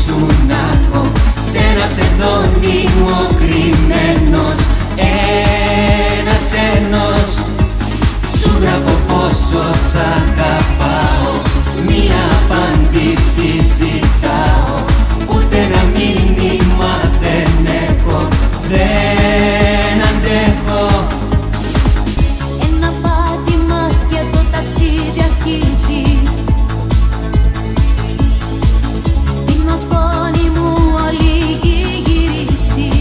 σου να έχω, σ' ένα ψευδόνυμο κρυμμένος, ένας ξένος. Σου γράφω πόσο σ' αγαπάω, μία απάντηση ζητάω, ούτε ένα μήνυμα δεν έχω, δεν αντέχω. Ένα πάτημα και το ταξίδι αρχίζει, στην οθόνη μου όλη η γη γυρίζει.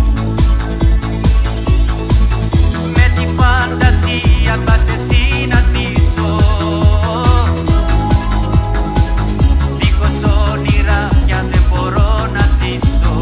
Με τη φαντασία θα σε συναντήσω, δίχως όνειρα πια δεν μπορώ να ζήσω.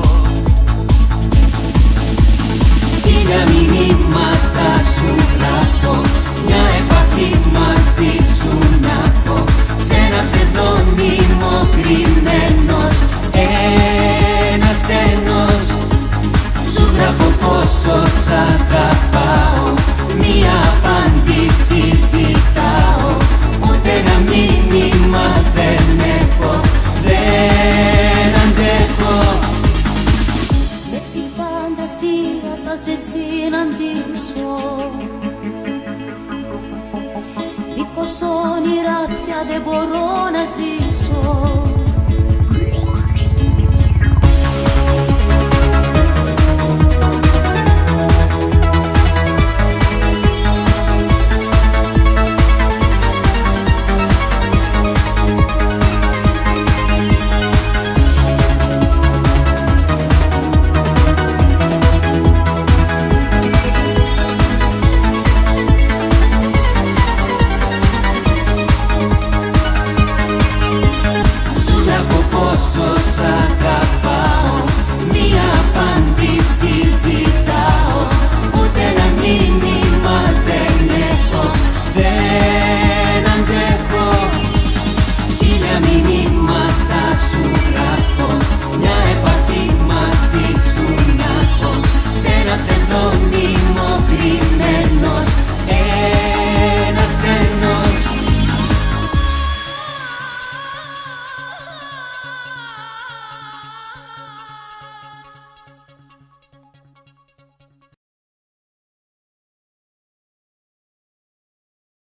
Χίλια μηνύματα σου γράφω, μια επαφή μαζί σου να έχω, σ' ένα ψευδόνυμο κρυμμένος, ένας ξένος. Σου γράφω πόσο σ' αγαπάω, μία απάντηση ζητάω, ούτε ένα μήνυμα δεν έχω, δεν αντέχω. Με τη φαντασία θα σε συναντήσω, δίχως όνειρα πια δεν μπορώ να ζήσω.